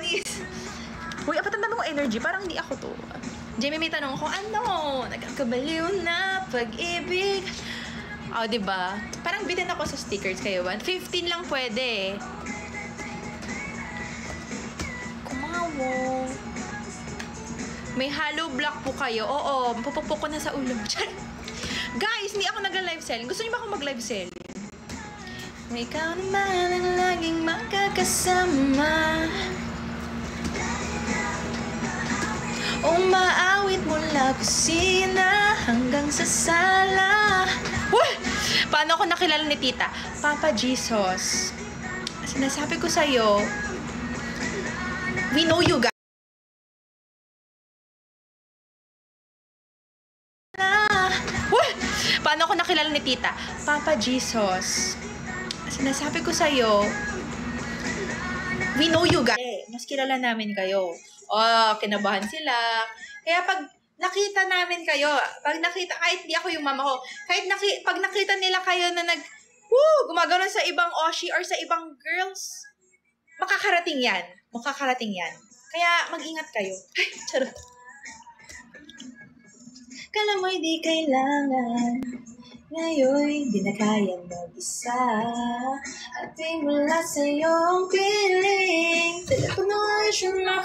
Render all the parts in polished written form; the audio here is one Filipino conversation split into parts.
please. Uy, apat ang tanong energy. Parang hindi ako to. Jamie, may tanong ko, ano? Nagkakabaliw na pag-ibig. Oh, diba? Parang bitin ako sa stickers kayo. 15 lang pwede. Kumawo. May hollow block po kayo. Oo, pupukpok ko na sa ulo. Guys, hindi ako nag-live selling. Gusto niyo ba ako mag-live selling? Ikaw naman ang laging makakasama. Umaawit mula kusina hanggang sa sala. Paano ako nakilala ni Tita? Papa Jesus. Sinasabi ko sa'yo, we know you guys. Paano ako nakilala ni Tita? Papa Jesus. Sinasabi ko sa'yo, we know you guys. Mas kilala namin kayo. Oh, kinabahan sila. Kaya pag nakita namin kayo, kahit di ako yung mama ko, pag nakita nila kayo na gumagano sa ibang oshi or sa ibang girls, makakarating yan. Kaya mag-ingat kayo. Ay, charot. Kala mo'y di kailangan, ngayon di na kaya mag-isa. At di mula sa iyong piling, telepono ay siya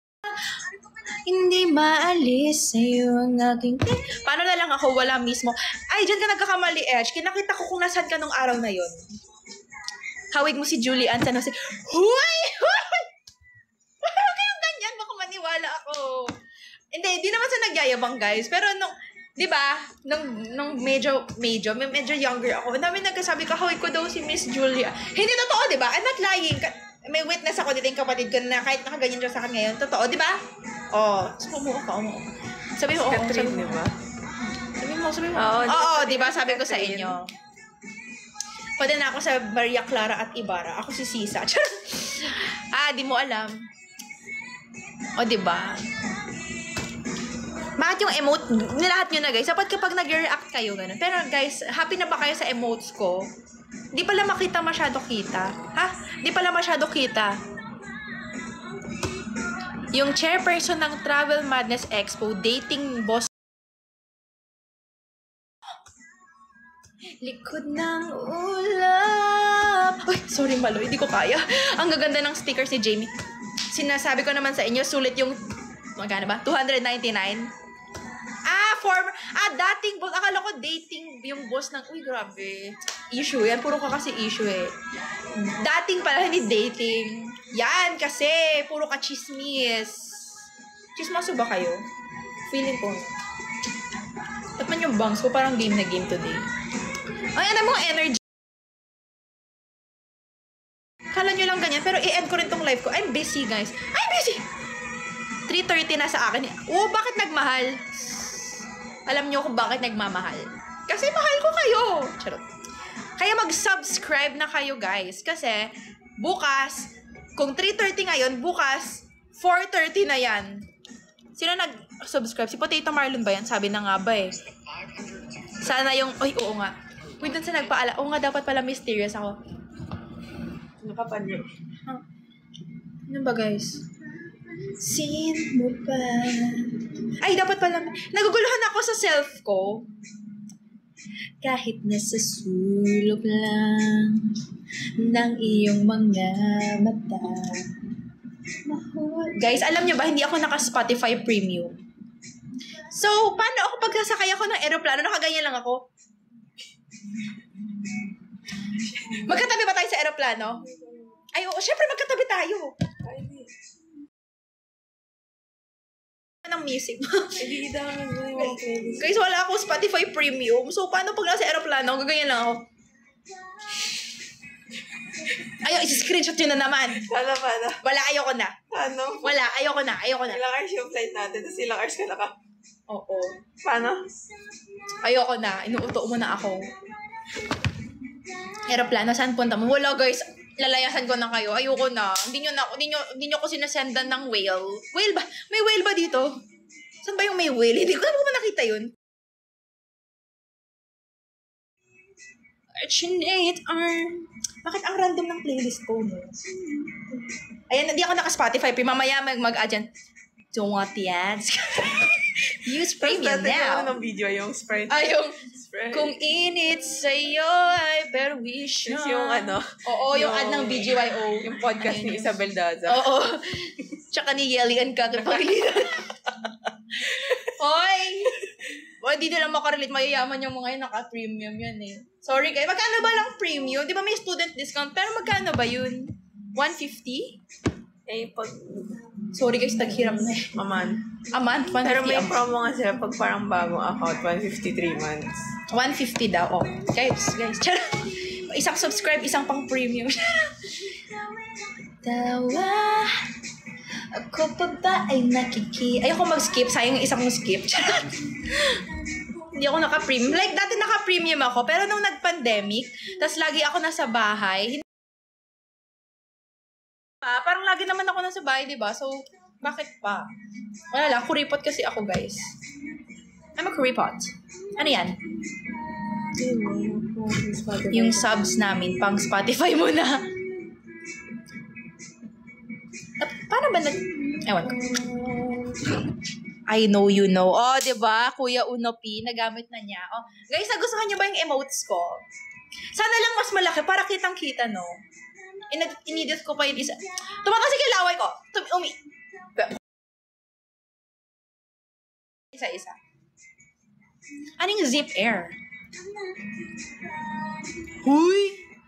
hindi maalis sa'yo ang aking... Paano na lang ako wala mismo? Ay, dyan ka nagkakamali, Edge. Kinakita ko kung nasan ka nung araw na yon. Hawig mo si Julian sa nasi. Huy! Parang kayong ganyan. Baka maniwala ako. Hindi, di naman sa nagyayabang, guys. Pero nung... Di ba? Nung medyo younger ako, namin nagkasabi ka, hawig ko daw si Miss Julia. Hindi totoo, di ba? I'm not lying. May witness ako dito yung kapatid ko na kahit nakaganyan siya sa akin ngayon. Totoo, di ba? Oh, umuha ka. Sabi mo, oo. Sabi mo. Sabi mo. Oo, di ba? Sabi ko sa inyo. Pwede na ako sa Maria Clara at Ibarra. Ako si Sisa. Di mo alam. O, di ba? Bakit yung emote, nilahat nyo na guys, dapat kapag nag-react kayo, ganun. Pero guys, happy na ba kayo sa emotes ko? Di pala masyado kita. Ha? Di pala masyado kita. Yung chairperson ng Travel Madness Expo, dating boss. Likod ng ulap. Uy, sorry Malo, hindi ko kaya. Ang gaganda ng sticker si Jamie. Sinasabi ko naman sa inyo, sulit yung, magkano ba? 299. Dating boss. Akala ko dating yung boss ng, uy, grabe. Issue yan. Puro ka kasi issue eh. Dating pala, hindi dating. Yan, kasi. Puro ka chismis. Chismoso ba kayo? Feeling ko. At man yung bangs ko, parang game na game today. Ay, ano mo, energy. Kala nyo lang ganyan, pero i-end ko rin tong live ko. I'm busy, guys. I'm busy! 3:30 na sa akin. Bakit nagmahal? Alam nyo kung bakit nagmamahal. Kasi mahal ko kayo. Charot. Kaya mag-subscribe na kayo, guys. Kasi, bukas, kung 3:30 ngayon, bukas, 4:30 na yan. Sino nag-subscribe? Si Potato Marlon ba yan? Sabi na nga ba eh. Sana yung, oo nga. Wait, dun sa nagpaala. Oo nga, dapat pala mysterious ako. Nakapanyo. Ano ba, guys? Sin mo pa. Ay, dapat pala. Naguguluhan ako sa self ko. Kahit nasa sulok lang ng iyong mga mata. Guys, alam nyo ba, hindi ako naka-Spotify Premium. So, paano ako pagkasakay ako ng aeroplano? Nakaganyan lang ako. Magkatabi ba tayo sa aeroplano? Ay, oo, syempre magkatabi tayo. Ng music. Guys, wala akong Spotify Premium. So, paano pag nasa aeroplano? Gaganyan lang ako. Ayaw, isi-screenshot yun na naman. Paano? Wala, ayoko na. Paano? Wala, ayoko na. Ilang hours yung flight natin, tapos ilang hours ka naka. Oo. Paano? Ayoko na. Inuuto mo na ako. Aeroplano, saan punta mo? Wala, guys. Lalayasan ko na kayo. Ayoko na. Hindi nyo ko sinasendan ng whale. Whale ba? May whale ba dito? Saan ba yung may whale? Hindi ko na nakita yun. Fortunate arm. Bakit ang random ng playlist ko, no? Ayan, hindi ako naka-Spotify. Mamaya mag-add yan. Don't want the ads. Use premium now. Ng video, yung Sprite. Yung Sprite. kung init sa'yo ay perwisyon. Tapos yung ano. Oo, yung ad ng BGYO. Yung podcast ni Isabel Daza. Oo. Tsaka ni Yeli and Kakipagilitan. Hoy! Hindi nila makarelate. Mayayaman yung mga yun. Naka-premium yan eh. Sorry guys. Magkano ba lang premium? Di ba may student discount? Pero magkano ba yun? 150? Pag... Sorry guys, taghirap na eh. A month, 150 Pero may a month. promo nga sila pag parang bagong account, 153 months. 150 daw. Oh. Guys. Isang subscribe, isang pang premium. Tawa. Ako pa ba ay Ayoko mag-skip. Sayang yung isang skip. Hindi ako naka-premium. Like, dati naka-premium ako. Pero nung nag-pandemic, tas lagi ako nasa bahay. Parang lagi naman ako nasa bahay, diba? So, bakit pa? Wala lang. Kuripot kasi ako, guys. I'm a kuripot. Ano yan? Yung subs namin, pang Spotify muna. Paano ba ewan ko. I know you know. Oh, diba? Kuya Uno P, nagamit na niya. Oh, guys, nagustuhan niyo ba yung emotes ko? Sana lang mas malaki para kitang-kita, no? Inedit ko pa yung isa. Tumataas yung laway ko. Isa-isa. Anong zip air? Huy!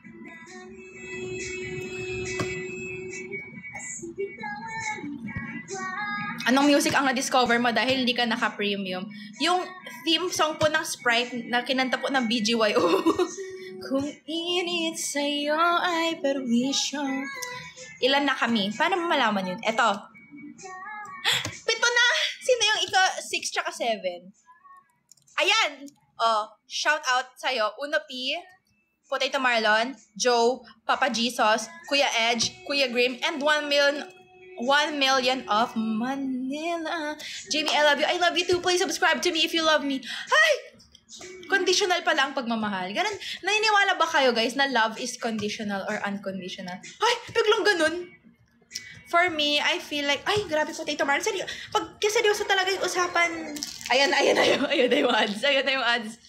Anong music ang na-discover mo dahil hindi ka naka-premium? Yung theme song po ng Sprite na kinanta po ng BGYO. Kung init sa'yo ay perwisyon. Ilan na kami? Paano mo malaman yun? Eto. 7 na! Sino yung 6 tsaka 7? Ayan! Oh, shout out sa'yo. Uno P, Potato Marlon, Joe, Papa Jesus, Kuya Edge, Kuya Grim, and 1 million of Manila. Jamie, I love you. I love you too. Please subscribe to me if you love me. Hi! Conditional pala ang pagmamahal. Ganun. Naniniwala ba kayo, guys, na love is conditional or unconditional? Ay, biglang ganun. For me, I feel like, ay, grabe Potato Marlon. Pag seryoso talaga yung usapan. Ayan na yung ads. Ayan na yung ads.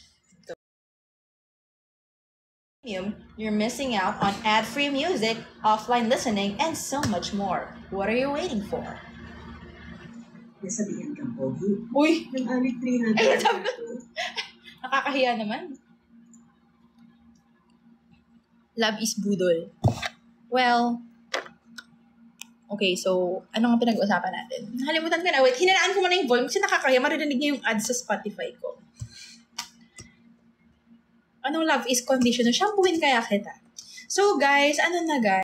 You're missing out on ad-free music, offline listening, and so much more. What are you waiting for? Nasabihan kang pogi. Uy! Yung alit 300. Ay, sabi ko. Nakakahiya naman. Love is budol. Well, okay, so, ano nga pinag-uusapan natin? Nakalimutan ko na. Wait, hinanaan ko muna yung volume kasi nakakahiya. Marinig niyo yung ads sa Spotify ko. Anong love is conditional? Shampooin kaya kita. So, guys, ano na guys?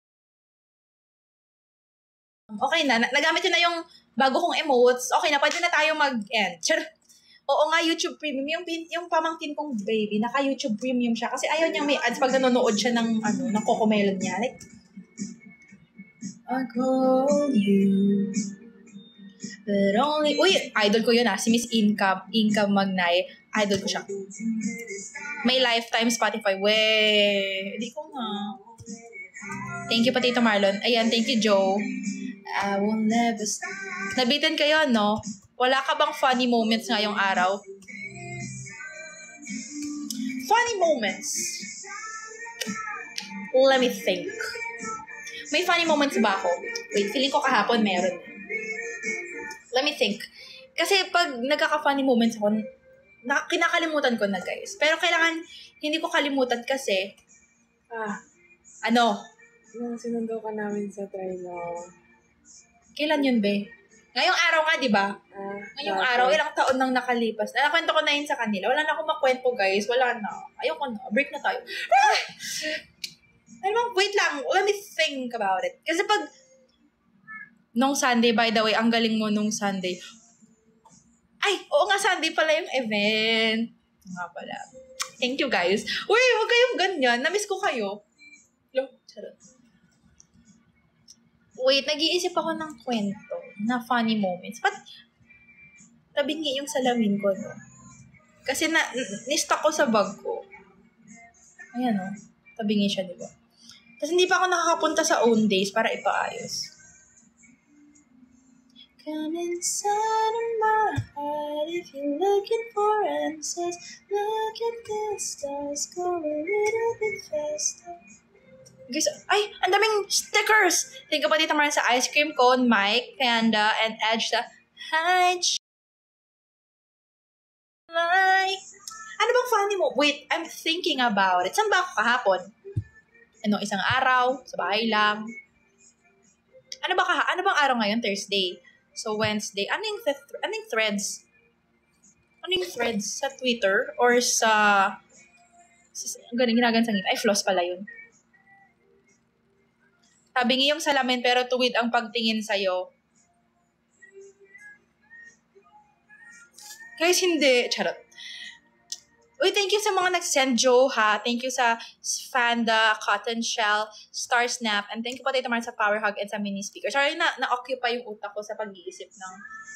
Okay na. Nagamit ko na yung bago kong emotes. Okay na, pwede na tayo mag-end. Oo nga, YouTube Premium. Yung pamangkin kong baby, naka-YouTube Premium siya. Kasi ayaw niyang may ads pag nanonood siya ng, ng Cocomelon niya. Like, I call you, but only... Uy, idol ko yun si Miss Inka Magnay. Idol ko siya. May lifetime Spotify. Hindi ko nga. Thank you, Potato Marlon. Ayan, thank you, Joe. I will never stop. Nabitin kayo, no? Wala ka bang funny moments ngayong araw? Funny moments. Let me think. May funny moments ba ako? Wait, feeling ko kahapon meron. Let me think. Kasi pag nagkaka-funny moments ako, kinakalimutan ko na, guys. Pero kailangan, hindi ko kalimutan kasi, ano? Nung sinundo ka namin sa Trino. Kailan yun, be? Ngayong araw nga, di ba? Ngayong araw, ilang taon nang nakalipas. Nakwento ko na yun sa kanila. Wala na akong makwento, guys. Wala na. Ayoko na. Break na tayo. Wait lang. Let me think about it. Kasi pag, nung Sunday, by the way, ang galing mo nung Sunday. Ay, oo nga, Sunday pala yung event. Nga pala. Thank you, guys. Uy, huwag kayong ganyan. Namiss ko kayo. Charot. Wait, nag-iisip ako ng kwento na funny moments. Ba't tabingi yung salamin ko, no? Kasi ni-stock ko sa bag ko. Ayan o. Tabingi siya, diba? Tapos hindi pa ako nakakapunta sa own days para ipaayos. Come inside of my heart if you're looking for answers. Look at the stars, go a little bit faster. Guys, ay, ang daming stickers! Think about it naman sa ice cream cone, Mike, Panda, and Edge the Hi, Like, ano bang funny mo? Wait, I'm thinking about it. Saan ba ako kahapon? Isang araw, sa bahay lang. Ano bang araw ngayon? Thursday. So, Wednesday. Anong threads? Anong threads? Sa Twitter? Or sa ginagansang ay, floss pala yun. Sabi ngiyong salamin pero tuwid ang pagtingin sa'yo. Guys, hindi. Charot. Uy, thank you sa mga nag-send, Joe, ha? Thank you sa Fanda, Cotton Shell, Star Snap, and thank you pa dito naman sa Power Hug and sa mini speaker. Sorry na-occupy yung utak ko sa pag-iisip ng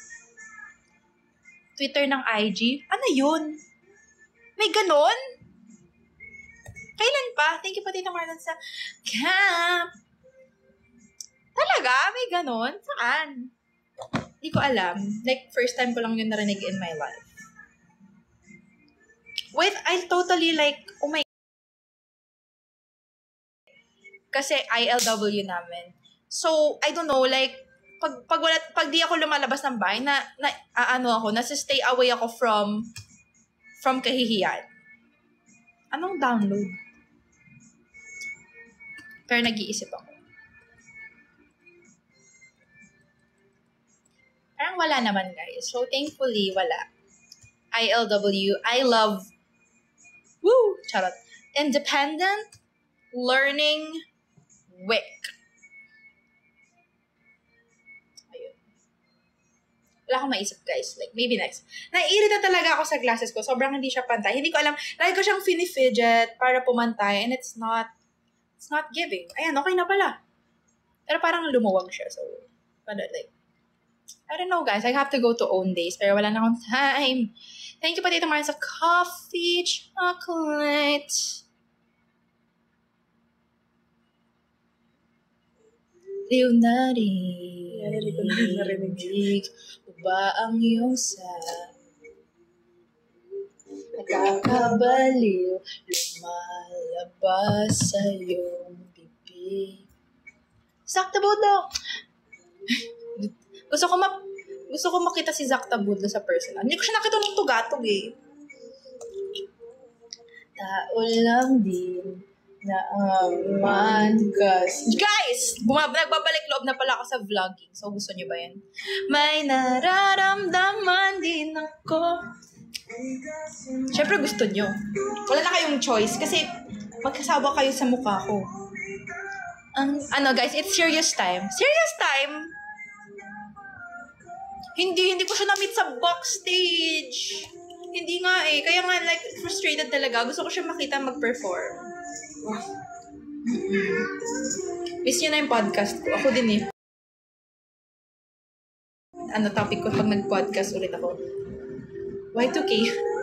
Twitter ng IG. Ano yun? May ganon? Kailan pa? Thank you pa dito naman sa Camp. Talaga? May ganon? Saan? Hindi ko alam. Like, first time ko lang yun narinig in my life. Wait, I totally like, oh my, kasi ILW namin. So, I don't know, like, pag di ako lumalabas ng bahay, nasa-stay away ako from kahihiyan. Anong download? Pero nag-iisip ako. Parang wala naman, guys. So, thankfully, wala. ILW, I love, woo, charot, Independent Learning Week. Ayun. Wala akong maisip, guys. Like, maybe next. Naiirita talaga ako sa glasses ko. Sobrang hindi siya pantay. Hindi ko alam. Lagi ko siyang fini-fidget para pumantay and it's not giving. Ayan, okay na pala. Pero parang lumuwag siya. So, like, I don't know, guys. I have to go to own days. Pero wala na akong time. Thank you pa dito mga sa coffee, chocolate. Liw na rin. Ba ang iyong nakakabaliw. Lumalabas sa iyong bibig. Sakta ba daw? Gusto ko makita si Zach Tabudlo sa personal. Hindi ko siya nakita ng tugatog eh. Tao lang din na aman kasi. Guys! Nagbabalik loob na pala ako sa vlogging. So, gusto niyo ba yan? May nararamdaman din ako. Siyempre gusto niyo. Wala na kayong choice kasi magkasawa kayo sa mukha ko. Guys, it's serious time. Serious time? Hindi ko siya na-meet sa backstage. Hindi nga eh. Kaya nga, like, frustrated talaga. Gusto ko siya makita mag-perform. Miss niyo na yung podcast ko. Ako din eh. Topic ko pag nag-podcast ulit ako? Y2K.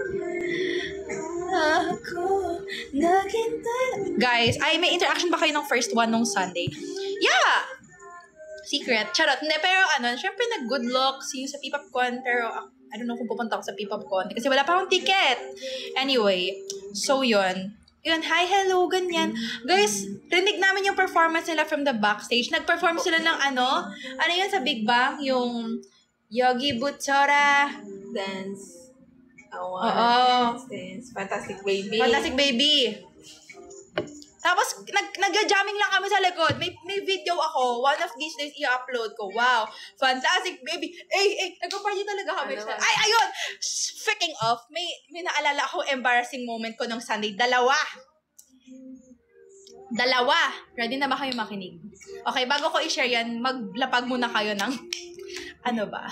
Guys, may interaction ba kayo ng first one nung Sunday? Yeah! Secret. Charot. Hindi, pero syempre nag-good luck. See you sa P-Popcon. Pero, I don't know kung pupunta ako sa P-Popcon. Kasi wala pa akong ticket. Anyway, so yun. Yun, hi, hello, ganyan. Guys, rinig namin yung performance nila from the backstage. Nag-perform sila ng ano yun sa Big Bang? Yung Yogi Butora. Dance. Oo. Dance. Fantastic Baby. Fantastic Baby. Tapos, nag-jamming lang kami sa likod. May video ako. One of these days, i-upload ko. Wow. Fantastic, baby. Nag-party talaga kami. Ay, ayun! Freaking off. May naalala ako embarrassing moment ko ng Sunday. Dalawa. Ready na ba kayo makinig? Okay, bago ko i-share yan, maglapag muna kayo ng ano ba?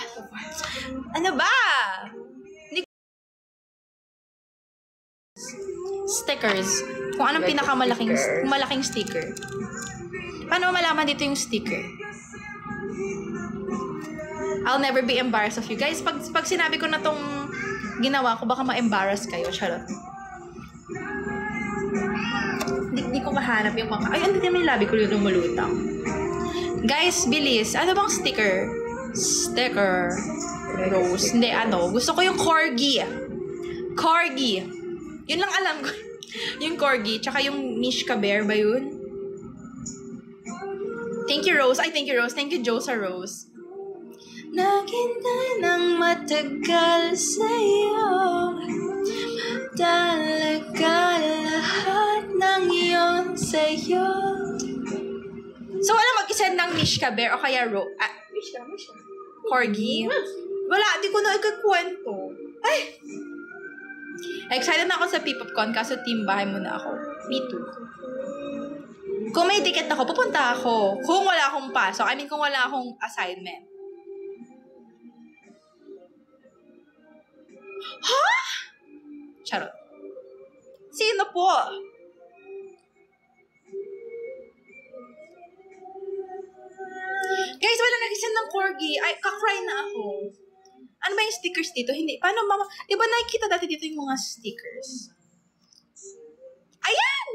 Stickers. Kung anong malaking sticker. Paano malaman dito yung sticker? I'll never be embarrassed of you. Guys, pag sinabi ko na tong ginawa ko, baka ma-embarrass kayo. Charot. mahanap yung mga... Ay, hindi naman yung labi ko yung lumulutang. Guys, bilis. Ano bang sticker? Sticker. Rose. Hindi, ano. Gusto ko yung corgi. Corgi. Yun lang alam ko. Yung corgi. Tsaka yung Mishka Bear ba yun? Thank you, Rose. Ay, thank you, Rose. Thank you, Josa Rose. Naghintay ng matagal sa'yo. Talaga lahat ng iyon sa'yo. So, wala mag-isend ng Mishka Bear o kaya Mishka. Corgi. Wala, di ko na ikakwento. Ay! Excited na ako sa P-Popcon kaso team bahay muna ako. Me too. Kung may ticket ako, pupunta ako. Kung wala akong pasok, kung wala akong assignment. Ha? Charot. Sino po? Guys, wala nag-isend ng corgi. Ay, kakry na ako. Ano ba yung stickers dito? Hindi. Paano, mama? Di ba nakikita dati dito yung mga stickers? Ayan!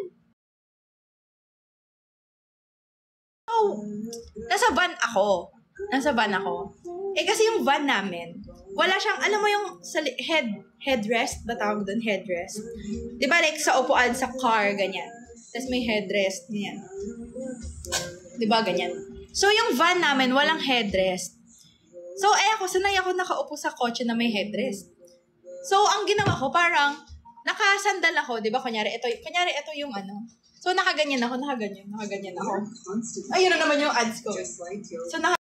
Oh, nasa van ako. Eh, kasi yung van namin, wala siyang, alam mo yung headrest, ba tawag doon? Headrest. Di ba, like, sa upuan, sa car, ganyan. Tapos may headrest, ganyan. Di ba, ganyan. So, yung van namin, walang headrest. So, ako, sanay ako nakaupo sa kotse na may headrest. So, ang ginawa ko, parang, nakasandal ako, di ba, kunyari, ito yung ano. So, nakaganyan ako. Ayun na naman yung ads ko. So,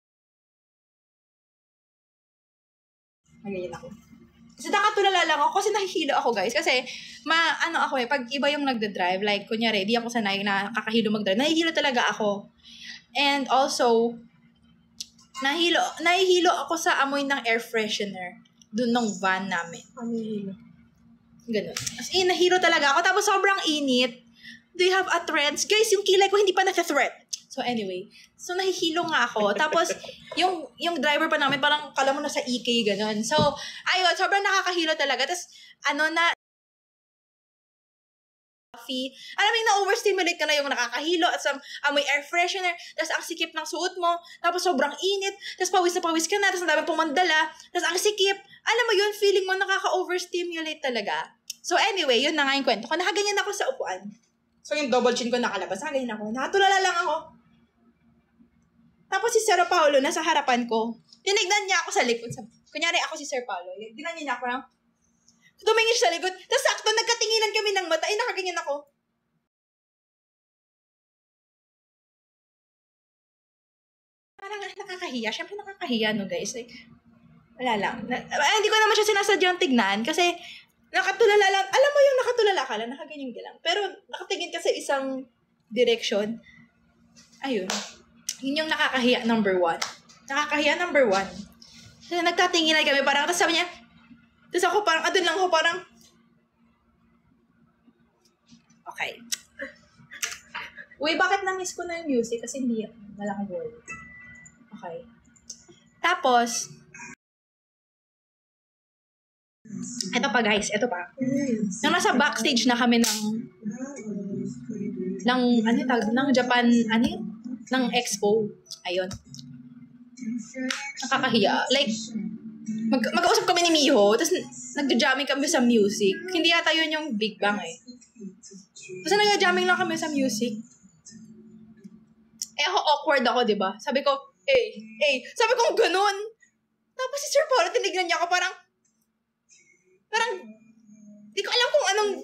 nakaganyan ako. So, nakatulala lang ako kasi nahihilo ako, guys. Kasi, pag iba yung nagda-drive, like, kunyari, di ako sanay na kakahilo mag-drive, nahihilo talaga ako. And also, nahihilo ako sa amoy ng air freshener dun ng van namin. Ganun. As in, nahilo talaga ako. Tapos, sobrang init. Do you have a threads? Guys, yung kilay ko hindi pa nasa-thread. So, anyway. So, nahihilo nga ako. Tapos, yung driver pa namin, parang kala mo nasa EK, ganun. So, ayun, sobrang nakakahilo talaga. Tapos, alam mo yung na-overstimulate ka na yung nakakahilo at amoy air freshener, tapos ang sikip ng suot mo, tapos sobrang init, tapos pawis na pawis ka na, tapos ang dami pumandala, tapos ang sikip, alam mo yun, feeling mo nakaka-overstimulate talaga. So, anyway, yun na nga yung kwento ko. Nakaganyan ako sa upuan. So, yung double chin ko nakalabas. Nakaganyan ako. Nakatulala lang ako. Tapos si Sir Paolo nasa harapan ko. Tinignan niya ako sa likod. Kunyari ako si Sir Paolo. Tinignan niya ako lang. Tumingin siya sa likod. Tapos sakto, nagkatinginan kami ng mata. Ay, nakaganyan ako. Parang nakakahiya. Siyempre nakakahiya, no, guys. Like, wala lang. Hindi ko naman siya sinasadyang tignan kasi nakatulala lang. Alam mo yung nakatulala ka lang, nakaganyan ka lang. Pero nakatingin ka sa isang direction. Ayun. Yun yung nakakahiya number 1. Nakakahiya number 1. So, nagtatinginan kami. Parang, tapos sabi niya, tapos ako parang, adun lang ako parang, okay. Uy, bakit na-miss ko na yung music? Kasi hindi, malaking word. Okay. Tapos, eto pa guys, eto pa. Nang nasa backstage na kami ng Japan, ng expo. Ayun. Nakakahiya. Like, mag-usap kami ni Miho, tapos nagja-jamming kami sa music. Hindi yata yun yung Big Bang eh. Tapos nagja-jamming lang kami sa music. Eh ako awkward ako, diba? Sabi ko, sabi ko ganun. Tapos si Sir Paolo, tinignan niya ako parang, di ko alam kung anong,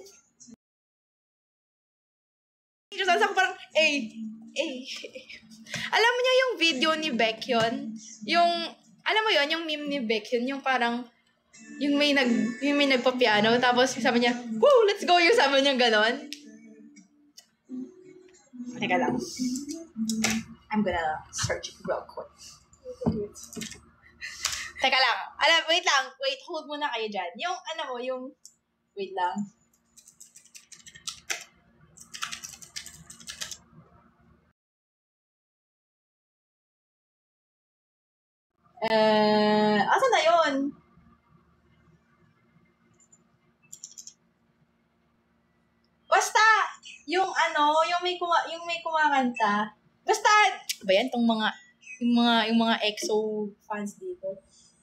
tapos ako parang, alam mo niya yung video ni Baekhyun? Alam mo yon yung meme ni Baekhyun, yung parang, yung may nagpa-piano, tapos sabi niya, woo, let's go, yung sabi niya ganon. Teka lang. I'm gonna search it real quick. Teka lang. Wait lang. Wait, hold muna kayo dyan. Wait lang. Asan na yun? Basta, yung ano, yung may kumakanta. Basta, ba yan, tong yung mga EXO fans dito.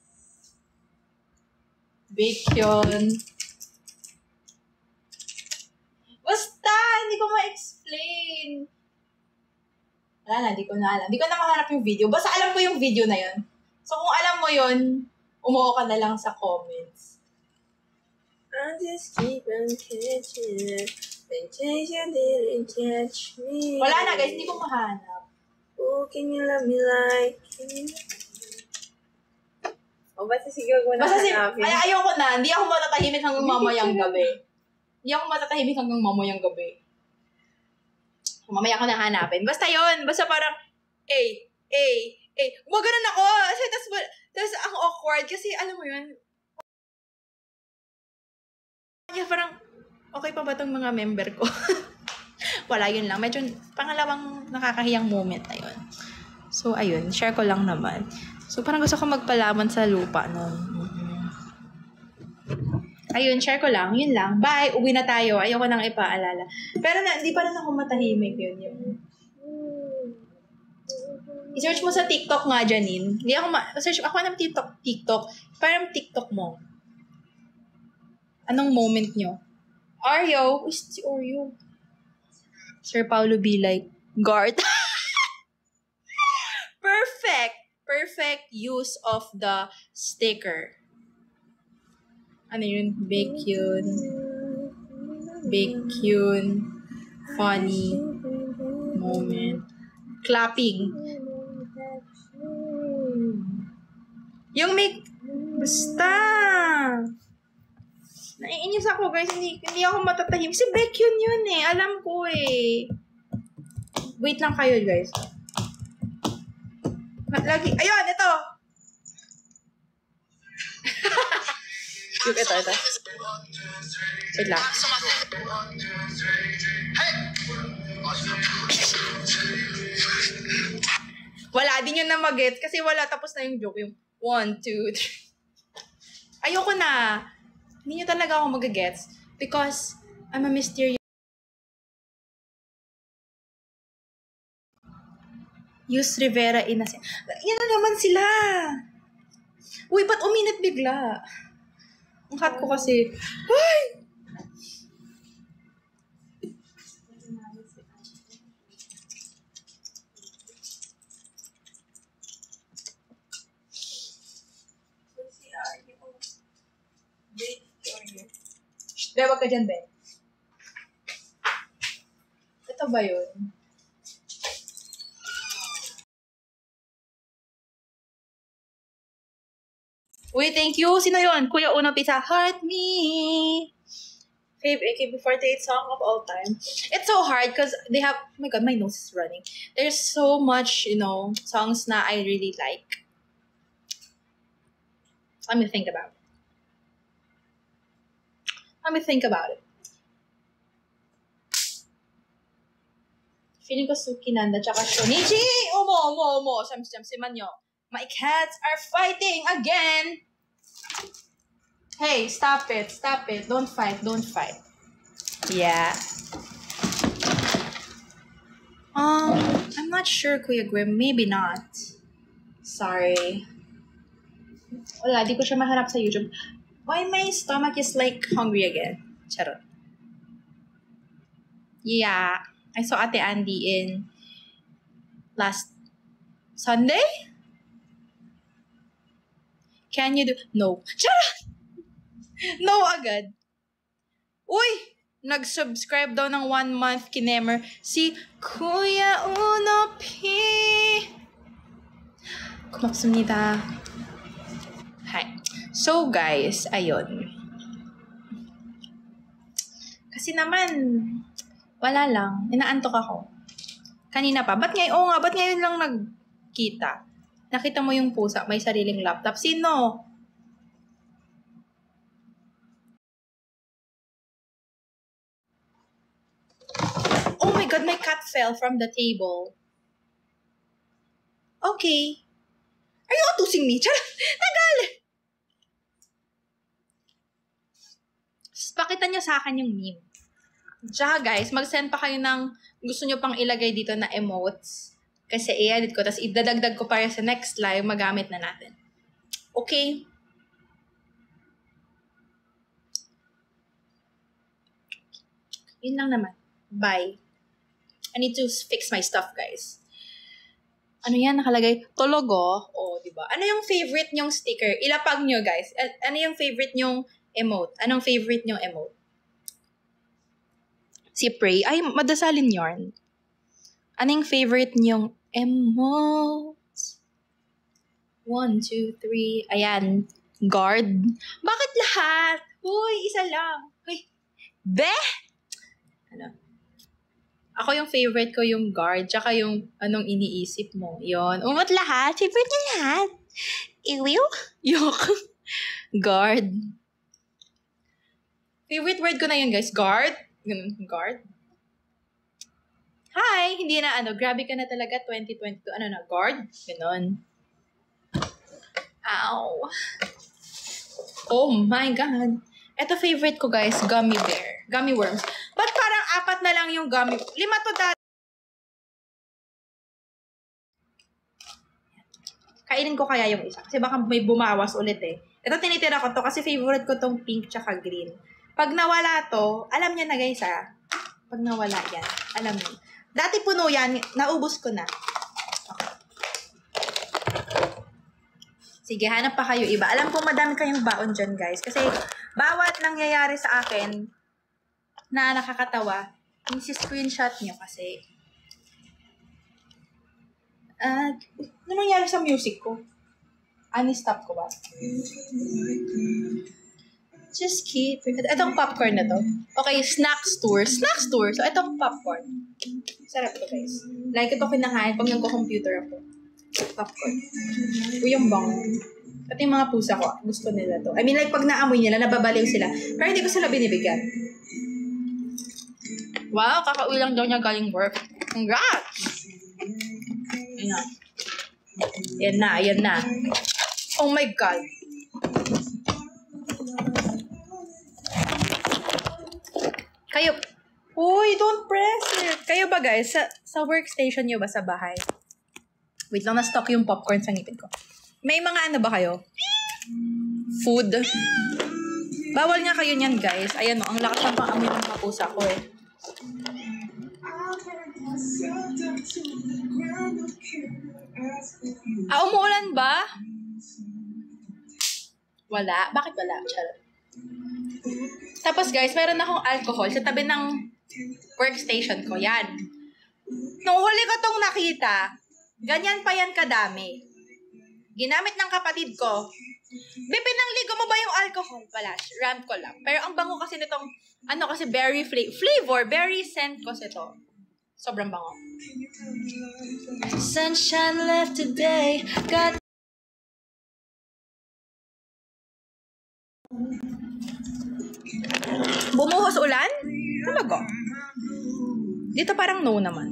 Baekhyun. Basta, hindi ko ma-explain. Wala na, hindi ko na alam. Hindi ko na mahanap yung video. Basta alam ko yung video na yun. So, kung alam mo yun, umuo ka na lang sa comments. I just keep on catching it. In case you didn't catch me. Wala na guys, hindi ko mahanap. Oh, can you love me like you? O, basta sige, huwag mo na Basta hanapin. kaya ayoko na, hindi ako matatahimik hanggang mamayang gabi. Hindi ako matatahimik hanggang mamayang gabi. Mamaya ko na hanapin. Basta yon, basta parang, gumaganon ako. Tapos ang awkward kasi alam mo yun, kaya parang, okay pa ba itong mga member ko? Wala, yun lang. Medyo pangalawang nakakahiyang moment na yun. So, ayun. Share ko lang naman. So, parang gusto ko magpalaman sa lupa nun. Ayun, share ko lang. Yun lang. Bye! Uwi na tayo. Ayoko nang ipaalala. Pero hindi pa rin ako matahimik yun. I-search mo sa TikTok nga, Janine. Hindi ako search ako ng TikTok. Parang TikTok mo. Anong moment nyo? Oreo. Uy, si Oreo. Sir Paulo Bilay. Guard. Perfect use of the sticker. Ano yun? Baekhyun. Funny. Moment. Clapping. Yung may... Basta! Naiinis ako guys, hindi ako matatahim. Si Baekhyun yun eh, alam ko eh. Wait lang kayo guys. Lagi, ayun, ito. Ito. Wait lang. Wala, di nyo na mag-get kasi wala, tapos na yung joke. Yung 1, 2, 3. Ayoko na. Hindi nyo talaga ako mag-gets because I'm a mysterious. Yus Rivera Innocent. Yan na naman sila. Uy, ba't uminit bigla? Ang hot ko kasi. Ay! Be, wag ka dyan, Be. Ito ba yun? Uy, thank you. Sino yun? Kuya Uno Pizza. Heart Me. Fave AKB48 song of all time. It's so hard because they have... Oh my God, my nose is running. There's so much, songs na I really like. Let me think about it. Feeling ko Suki Nanda tsaka Shonichi! Omo! Siman nyo. My cats are fighting again! Hey, stop it. Don't fight. Yeah. I'm not sure, Kuya Grim. Maybe not. Sorry. Wala, di ko siya mahanap sa YouTube. Why my stomach is like hungry again? Charot. Yeah. I saw Ate Andy in last Sunday? Can you do... No. Charot! No agad. Uy! Nag-subscribe daw ng 1 month kinemer si Kuya Uno P. 고맙습니다. Hi. So guys, ayun. Kasi naman, wala lang. Inaantok ako. Kanina pa. Ba't ngayon lang nagkita? Nakita mo yung pusa, may sariling laptop. Sino? Oh my God, my cat fell from the table. Okay. Are you utusing me? Charot! Tagal! Pakita niyo sa akin yung meme. Tsaka guys, mag-send pa kayo ng gusto nyo pang ilagay dito na emotes. Kasi i-edit ko, tapos idadagdag ko para sa next live, magamit na natin. Okay? Yun lang naman. Bye. I need to fix my stuff, guys. Ano yan? Nakalagay, Tologo. O, diba? Ano yung favorite nyong sticker? Ilapag nyo, guys. Ano yung favorite nyong emote? Anong favorite nyong emote? Si Prey. Ay, madasalin yarn. Anong favorite nyong emote? 1, 2, 3. Ayan. Guard. Bakit lahat? Uy, isa lang. Uy. Beh! Ano? Ako yung favorite ko yung guard, tsaka yung anong iniisip mo. Yon. Umot lahat. Favorite niya lahat. Iwiw? Yok. Guard. Favorite word ko na yun, guys. Guard. Guard. Hi! Hindi na grabe ka na talaga, 2022. Ano na, guard? Ganon. Ow. Oh my God. Ito favorite ko, guys, gummy bear. Gummy worms. Ba't parang 4 na lang yung gummy? 5 to dati. Kainin ko kaya yung isa. Kasi baka may bumawas ulit eh. Ito tinitira ko to kasi favorite ko tong pink tsaka green. Pag nawala to, alam niya na guys Pag nawala yan, alam niyo. Dati puno yan, naubos ko na. Okay. Sige, hanap pa kayo iba. Alam ko madami kayong baon dyan, guys. Kasi bawat nangyayari sa akin na nakakatawa, yung screenshot nyo kasi. Ano nangyari sa music ko? Stop ko ba? Just keep it. Itong popcorn na to. Okay, snacks tour. Snacks tour. So, itong popcorn. Sarap to, guys. Like ito kinakain pag nagko-computer ako. Popcorn. Uy, yung bango. Pati yung mga pusa ko, gusto nila to. I mean, like, pag naamoy nila, nababaliw sila. Pero hindi ko sila binibigyan. Wow, kakauwi lang daw niya galing work. Congrats! Ayan na. Ayan na. Oh my God. Kayo, uy, don't press it. Kayo ba guys, sa workstation nyo ba sa bahay? Wait lang, na-stock yung popcorn sa ngipin ko. May mga ano ba kayo? Food? Bawal nga kayo niyan guys. Ayan o, ang lakas ng pang-amoy ng mga pusa ko eh. Umuulan ba? Wala? Bakit wala? Charot. Tapos guys, meron akong alcohol sa tabi ng workstation ko. Yan. Nung huli ko tong nakita, ganyan pa yan kadami. Ginamit ng kapatid ko. Bebe, ligo mo ba yung alcohol? Wala. Rant ko lang. Pero ang bango kasi nitong, kasi berry flavor, berry scent kasi to. Sobrang bango. Sunshine left today, got bumuhos ulan? Talaga? Dito parang no naman.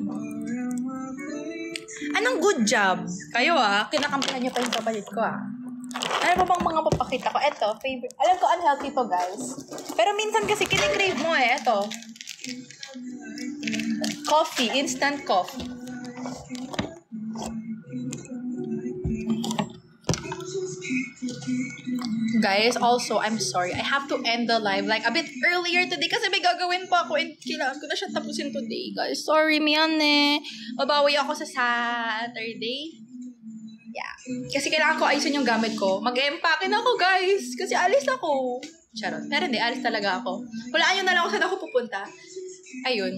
Anong good job? Kayo kinakampihan niyo pa yung kapatid ko Ano pa bang mga papakita ko? Eto, favorite. Alam ko unhealthy to guys. Pero minsan kasi kinikrave mo Eto. Coffee, instant coffee. Guys, also, I'm sorry. I have to end the live like a bit earlier today kasi may gagawin pa ako and kailangan ko na siya tapusin today, guys. Sorry, miyane. Mabawi ako sa Saturday. Yeah. Kasi kailangan ko ayusin yung gamit ko. Mag-empake na ako, guys. Kasi alis ako. Charot. Pero hindi, alis talaga ako. Hulaan nyo na lang kung saan ako pupunta. Ayun.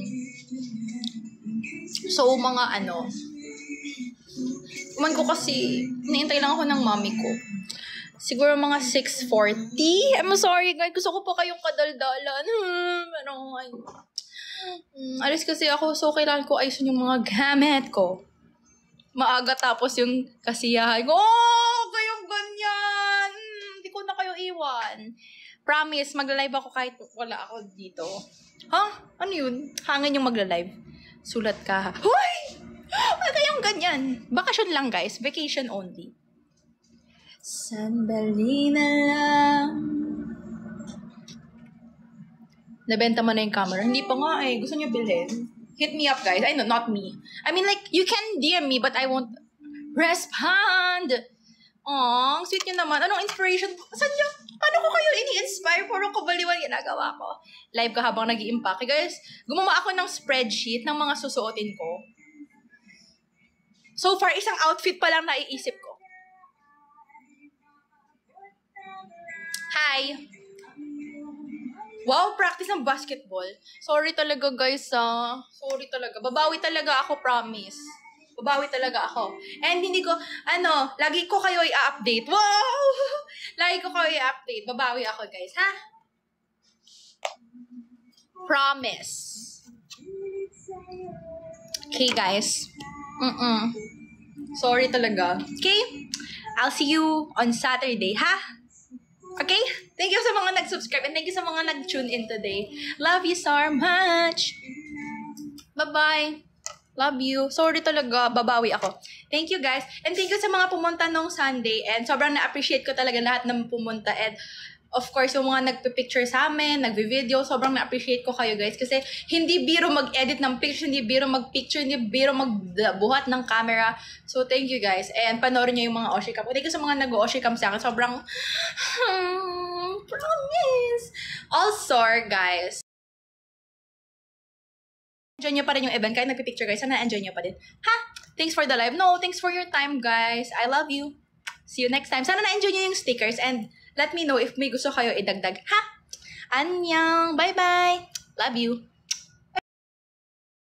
So, mga Uman ko kasi, hinihintay lang ako ng mommy ko. Siguro mga 6:40. I'm sorry, guys. Gusto ko pa kayong kadaldalan. Pero, alis kasi ako. So, kailangan ko ayusin yung mga gamit ko. Maaga tapos yung kasiyahan ko. Oh, kayong ganyan. Hindi ko na kayo iwan. Promise, magla-live ako kahit wala ako dito. Ano yun? Hangin yung magla-live. Sulat ka. Hoy! Ano kayong ganyan? Bakasyon lang, guys. Vacation only. Sandali na lang. Nabenta mo na yung camera. Hindi pa nga eh. Gusto niyo bilhin? Hit me up, guys. I know, not me. I mean, like, you can DM me, but I won't respond. Aww, sweet niyo naman. Anong inspiration? Saan niyo? Paano ko kayo ini-inspire? Puro kabaliwan ginagawa ko. Live ka habang nag-i-impact. Guys, gumawa ako ng spreadsheet ng mga susuotin ko. So far, isang outfit pa lang naiisip ko. Hi! Wow, practice ng basketball. Sorry talaga, guys, Sorry talaga. Babawi talaga ako, promise. Babawi talaga ako. And hindi ko, lagi ko kayo i-update. Wow! Lagi ko kayo i-update. Babawi ako, guys, ha? Promise. Okay, guys. Sorry talaga. Okay? I'll see you on Saturday, ha? Okay? Thank you sa mga nag-subscribe and thank you sa mga nag-tune in today. Love you so much. Bye-bye. Love you. Sorry talaga. Babawi ako. Thank you, guys. And thank you sa mga pumunta nung Sunday. And sobrang na-appreciate ko talaga lahat ng pumunta. And of course, yung mga nagpipicture sa amin, nagvi-video, sobrang na-appreciate ko kayo, guys. Kasi hindi biro mag-edit ng picture, hindi biro mag-picture, hindi biro magbuhat ng camera. So, thank you, guys. And panoorin niyo yung mga Oshikam. Thank you sa mga nag-Oshikam sa akin. Sobrang, promise. Also, guys, enjoy nyo pa rin yung event. Kahit nagpipicture, guys, sana enjoy nyo pa din. Ha? Thanks for the live. No, thanks for your time, guys. I love you. See you next time. Sana na-enjoy nyo yung stickers and let me know if may gusto kayo idagdag. Ha? Annyeong! Bye-bye! Love you!